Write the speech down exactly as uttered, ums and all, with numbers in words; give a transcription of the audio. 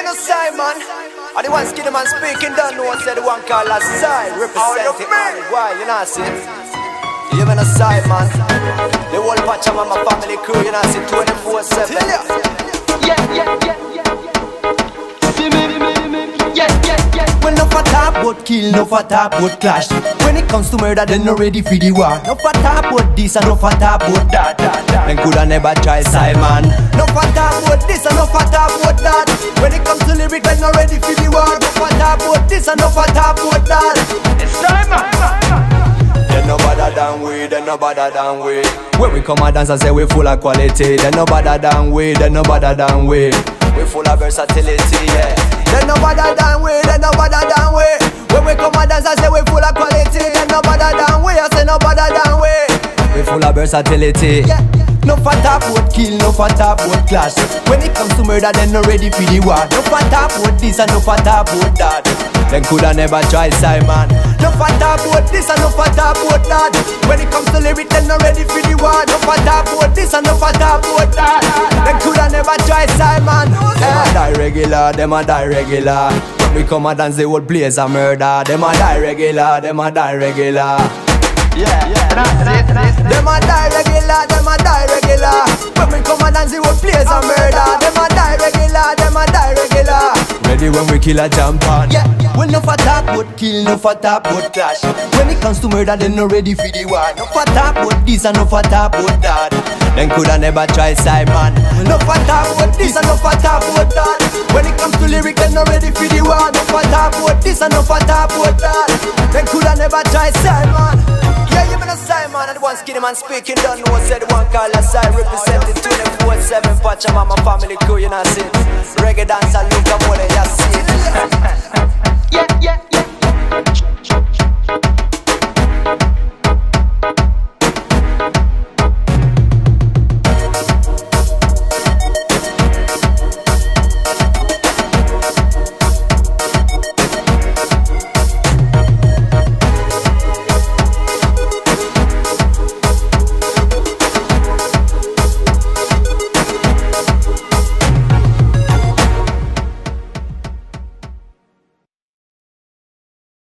know Simon. And the one skinny man speaking, don't know what said the one called Lasai. Representing why, you know see? You know Simon. The whole Pachamama family crew, you know see, twenty-four seven. Yeah, yeah, yeah, yeah. See me, me, me, yeah, yeah, yeah. Well, no for talk about kill, no for talk about clash. When it comes to murder, then no ready for the war. No for talk about this and no for talk about that. Then coulda never try Simon. No for talk about this and no for talk about that. When it comes to lyric, then no ready for the war. No for talk about this and no for talk about that. It's Simon. Then no better than we, then no better than we. When we come and dance and say we full of quality, then no better than we, then no better than we. We full of versatility, yeah. Then no better than we, then no better than we. When we come and dance and say we full of quality, then no better than we, I say no better than we. We full of versatility, yeah. No for talk about kill, no for talk about clash. When it comes to murder, then no ready for the war. No for talk about this and no for talk about that. Then coulda never try Simon. No for talk about this and no for talk about that. When it comes to lyric, then no ready for the war. No for talk about this and no for talk about that. Then coulda never try Simon. Them a die regular, them a die regular. When we come and dance, the whole place a murder. Them a die regular, them a die regular. Yeah, yeah, that's it, that's it. Them a die regular, them a die regular. When we come and dance, the whole place a murder. Them a die regular, them a die regular. Ready when we kill a champion. Yeah, well no for talk but kill, no for talk but clash. When it comes to murder, then no ready for the war. No for talk but this and no for talk but that. Then coulda never try Simon. No for talk but this and no for talk but that. When it comes to lyric, then no ready for the war. No for talk but this and no for talk but that. Then coulda never try Simon. Yeah, you mean a Simon, and the one skinny man speaking, don't know what said the one called Lasai, representing twenty-four seven Pachamama family crew, you know see it. Reggae Dancehall Nunca Muere, you see it. Yeah, yeah, yeah, yeah.